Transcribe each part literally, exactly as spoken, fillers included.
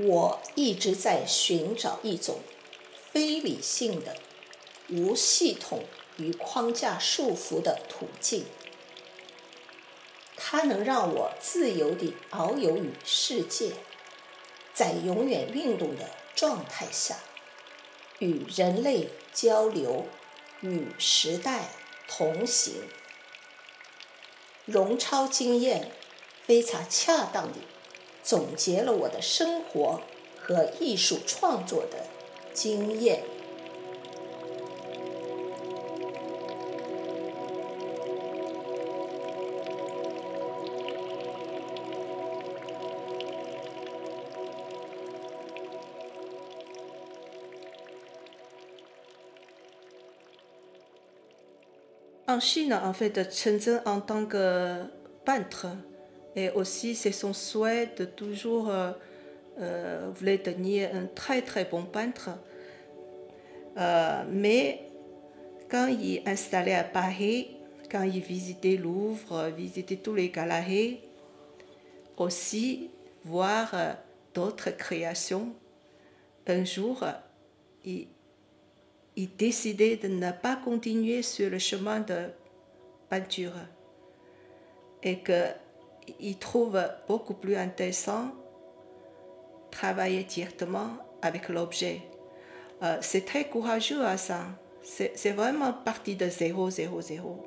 我一直在寻找一种非理性的、无系统与框架束缚的途径，它能让我自由地遨游于世界，在永远运动的状态下，与人类交流，与时代同行。荣超经验非常恰当地总结了我的生活和艺术创作的经验。 En Chine, en fait, Chen Zhen en tant que peintre, et aussi c'est son souhait de toujours euh, euh, voulait devenir un très très bon peintre. Euh, mais quand il est installé à Paris, quand il visitait Louvre, visitait tous les galeries, aussi voir euh, d'autres créations, un jour, il il décidait de ne pas continuer sur le chemin de peinture et qu'il trouve beaucoup plus intéressant travailler directement avec l'objet. Euh, c'est très courageux à ça. C'est, c'est vraiment parti de zéro, zéro, zéro.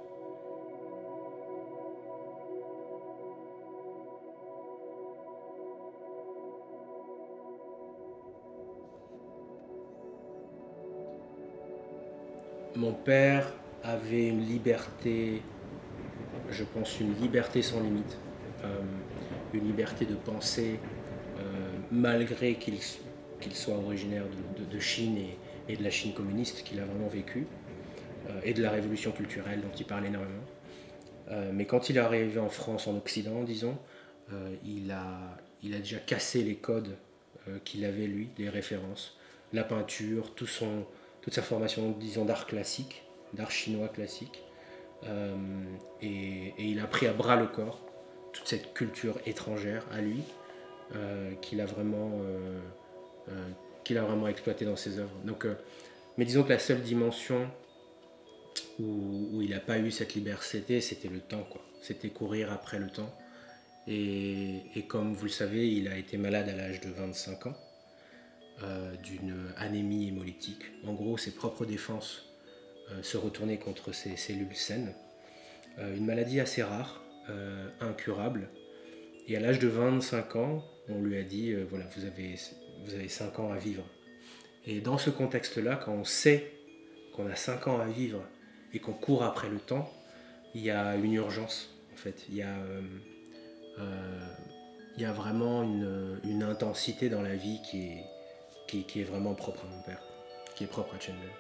Mon père avait une liberté, je pense une liberté sans limite, euh, une liberté de penser, euh, malgré qu'il qu'il soit originaire de, de, de Chine et, et de la Chine communiste qu'il a vraiment vécu, euh, et de la révolution culturelle dont il parle énormément. Euh, mais quand il est arrivé en France, en Occident, disons, euh, il, a, il a déjà cassé les codes euh, qu'il avait, lui, les références, la peinture, tout son... toute sa formation, disons, d'art classique, d'art chinois classique. Euh, et, et il a pris à bras le corps toute cette culture étrangère à lui, euh, qu'il a vraiment, euh, euh, qu'il a vraiment exploité dans ses œuvres. Donc, euh, mais disons que la seule dimension où, où il n'a pas eu cette liberté, c'était le temps, quoi. C'était courir après le temps. Et, et comme vous le savez, il a été malade à l'âge de vingt-cinq ans. Euh, d'une anémie hémolytique. En gros, ses propres défenses euh, se retournaient contre ses cellules saines. Euh, une maladie assez rare, euh, incurable. Et à l'âge de vingt-cinq ans, on lui a dit euh, voilà, vous avez, vous avez cinq ans à vivre. Et dans ce contexte-là, quand on sait qu'on a cinq ans à vivre et qu'on court après le temps, il y a une urgence, en fait. Il y a, euh, euh, il y a vraiment une, une intensité dans la vie qui est Qui, qui est vraiment propre à mon père, qui est propre à Chen Zhen.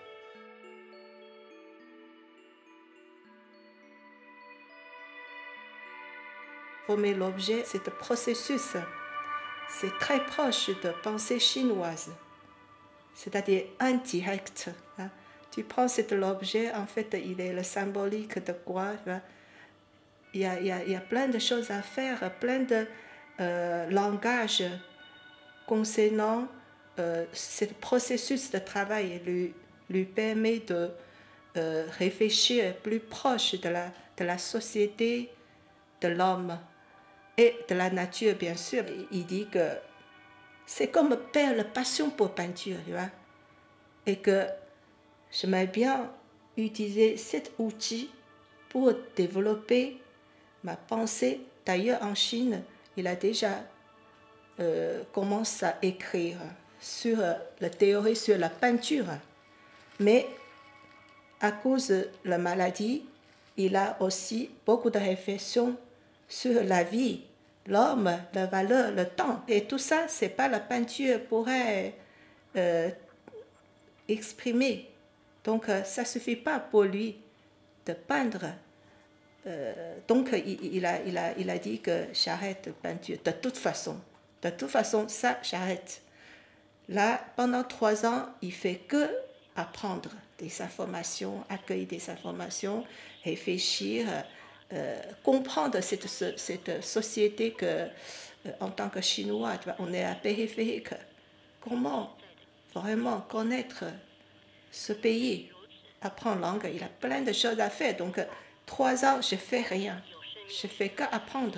Former l'objet, c'est un processus, c'est très proche de pensée chinoise, c'est-à-dire indirect. Hein. Tu prends cet objet, en fait, il est le symbolique de quoi? Il y a, il y a, il y a plein de choses à faire, plein de euh, langage concernant Euh, ce processus de travail lui, lui permet de euh, réfléchir plus proche de la, de la société, de l'homme et de la nature, bien sûr. Il dit que c'est comme perdre la passion pour peinture, tu vois, et que j'aimerais bien utiliser cet outil pour développer ma pensée. D'ailleurs, en Chine, il a déjà euh, commencé à écrire sur la théorie sur la peinture. Mais à cause de la maladie, il a aussi beaucoup de réflexions sur la vie, l'homme, la valeur, le temps. Et tout ça, c'est pas la peinture pourrait euh, exprimer. Donc, ça ne suffit pas pour lui de peindre. Euh, donc, il, il, a, il, a, il a dit que j'arrête la peinture. De toute façon, de toute façon, ça, j'arrête. Là, pendant trois ans, il fait que apprendre des informations, accueillir des informations, réfléchir, euh, comprendre cette, cette société que en tant que Chinois, tu vois, on est à périphérique. Comment vraiment connaître ce pays, apprendre la langue, il a plein de choses à faire. Donc, trois ans, je ne fais rien. Je ne fais qu'apprendre.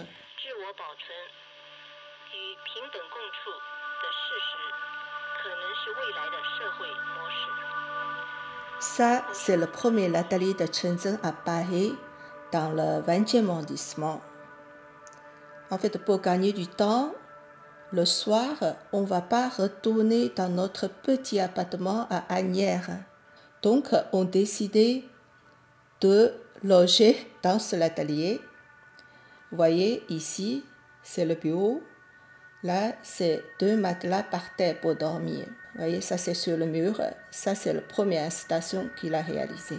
Ça, c'est le premier atelier de Shenzhen à Paris, dans le vingtième arrondissement. En fait, pour gagner du temps, le soir, on ne va pas retourner dans notre petit appartement à Asnières. Donc, on décidait de loger dans cet atelier. Vous voyez, ici, c'est le bureau. Là, c'est deux matelas par terre pour dormir. Vous voyez, ça c'est sur le mur. Ça, c'est la première installation qu'il a réalisée.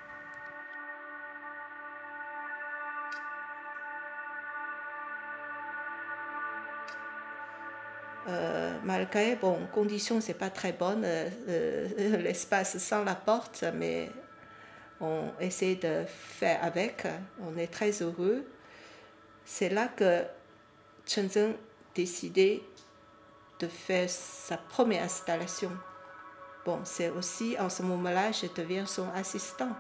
Euh, malgré, bon, conditions, c'est pas très bonne, euh, euh, l'espace sans la porte, mais on essaie de faire avec. On est très heureux. C'est là que Shenzhen décidé de faire sa première installation. Bon, c'est aussi en ce moment-là, je deviens son assistant.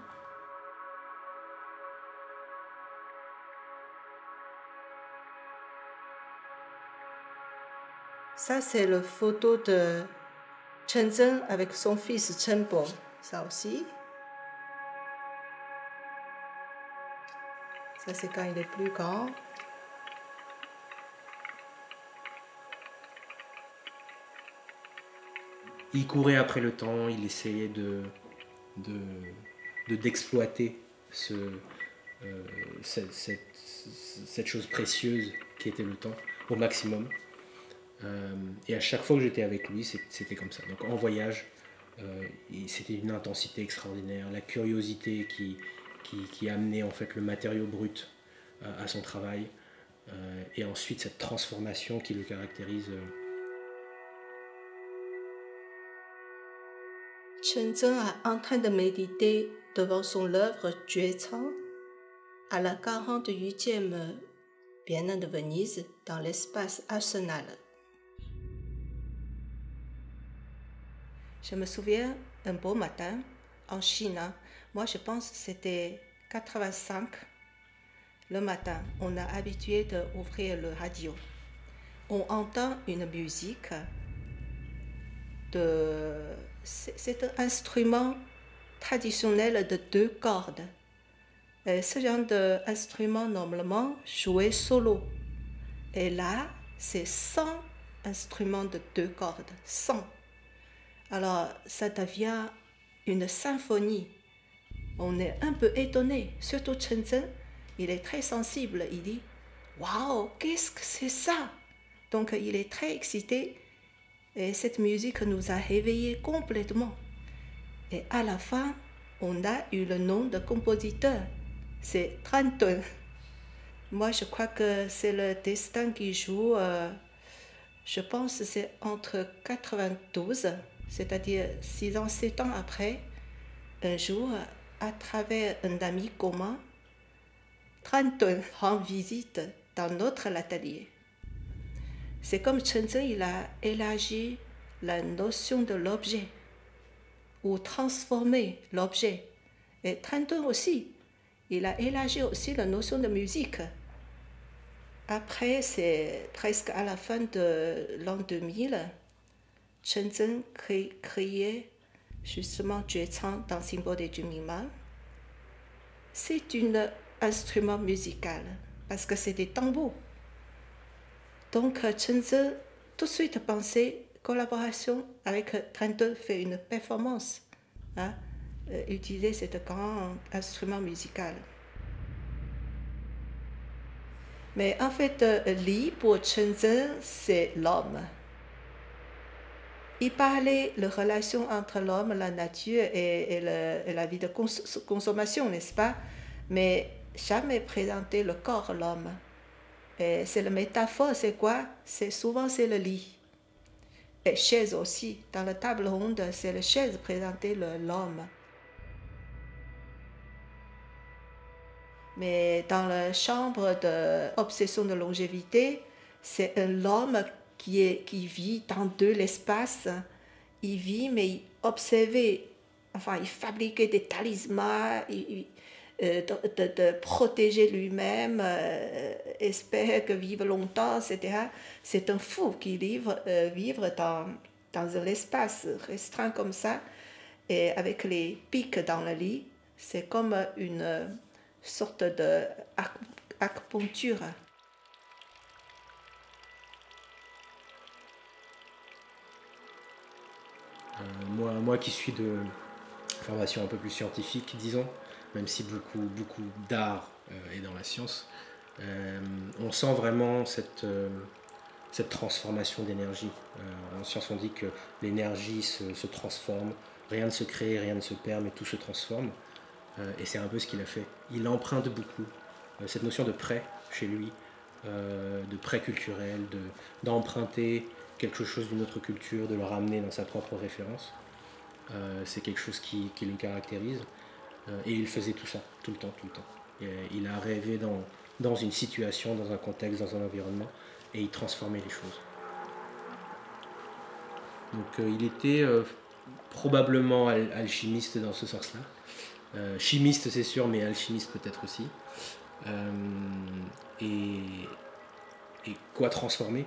Ça, c'est la photo de Shenzhen avec son fils Chenbo. Ça aussi. Ça, c'est quand il est plus grand. Il courait après le temps, il essayait de, de, de d'exploiter ce, euh, cette, cette, cette chose précieuse qui était le temps au maximum. Euh, et à chaque fois que j'étais avec lui, c'était comme ça. Donc en voyage, euh, c'était une intensité extraordinaire, la curiosité qui, qui, qui amenait en fait le matériau brut euh, à son travail, euh, et ensuite cette transformation qui le caractérise. Euh, Shenzhen est en train de méditer devant son œuvre Juecang à la quarante-huitième Biennale de Venise dans l'espace Arsenal. Je me souviens un beau matin en Chine, moi je pense que c'était quatre-vingt-cinq le matin, on a habitué d'ouvrir le radio. On entend une musique. C'est un instrument traditionnel de deux cordes. Et ce genre d'instrument, normalement, joué solo. Et là, c'est cent instruments de deux cordes. cent. Alors, ça devient une symphonie. On est un peu étonné. Surtout Shenzhen, il est très sensible. Il dit « Waouh, qu'est-ce que c'est ça ?» Donc, il est très excité. Et cette musique nous a réveillés complètement. Et à la fin, on a eu le nom de compositeur. C'est Trentun. Moi, je crois que c'est le destin qui joue. Euh, je pense que c'est entre quatre-vingt-douze, c'est-à-dire six ans, sept ans après, un jour, à travers un ami commun, Trentun rend visite dans notre atelier. C'est comme Shenzhen, il a élargi la notion de l'objet ou transformé l'objet. Et Trentun aussi, il a élargi aussi la notion de musique. Après, c'est presque à la fin de l'an deux mille, Shenzhen créait justement Juecang dans le symbole de Junmingman. C'est un instrument musical parce que c'est des tambours. Donc, Shenzhen tout de suite pensé collaboration avec Trentun, fait une performance, hein, euh, utiliser ce grand instrument musical. Mais en fait, euh, Li, pour Shenzhen, c'est l'homme. Il parlait de la relation entre l'homme, la nature et, et, le, et la vie de cons consommation, n'est-ce pas? Mais jamais présenté le corps, l'homme. Et c'est la métaphore, c'est quoi? C'est souvent c'est le lit. Et chaise aussi. Dans la table ronde, c'est la chaise présentée l'homme. Mais dans la chambre d'obsession de longévité, c'est un homme qui, est, qui vit dans de l'espace. Il vit, mais il observait, enfin, il fabriquait des talismans, il, euh, de, de, de protéger lui-même, euh, espère que vivre longtemps, et cetera. C'est un fou qui vit euh, vivre dans, dans un espace restreint comme ça, et avec les pics dans le lit. C'est comme une sorte d'acupuncture. Euh, moi, moi qui suis de formation un peu plus scientifique, disons, même si beaucoup, beaucoup d'art euh, est dans la science, euh, on sent vraiment cette, euh, cette transformation d'énergie. Euh, en science, on dit que l'énergie se, se transforme, rien ne se crée, rien ne se perd, mais tout se transforme. Euh, et c'est un peu ce qu'il a fait. Il emprunte beaucoup euh, cette notion de prêt chez lui, euh, de prêt culturel, de, d'emprunter quelque chose d'une autre culture, de le ramener dans sa propre référence. Euh, c'est quelque chose qui, qui le caractérise. Euh, et il faisait tout ça, tout le temps, tout le temps. Et, euh, il a rêvé dans, dans une situation, dans un contexte, dans un environnement, et il transformait les choses. Donc euh, il était euh, probablement al- alchimiste dans ce sens-là. Euh, chimiste c'est sûr, mais alchimiste peut-être aussi. Euh, et, et quoi transformer,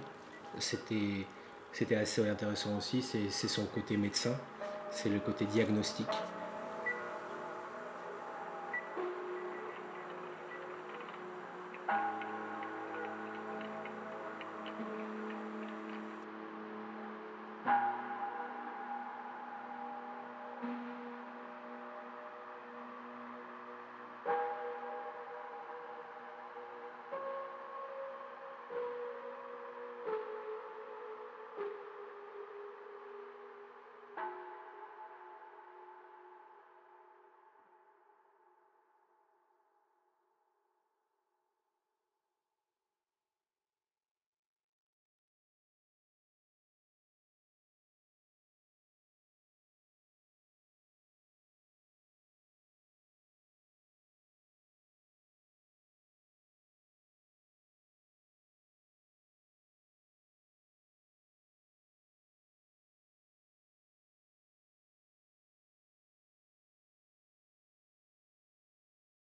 c'était, c'était assez intéressant aussi, c'est, c'est son côté médecin, c'est le côté diagnostic.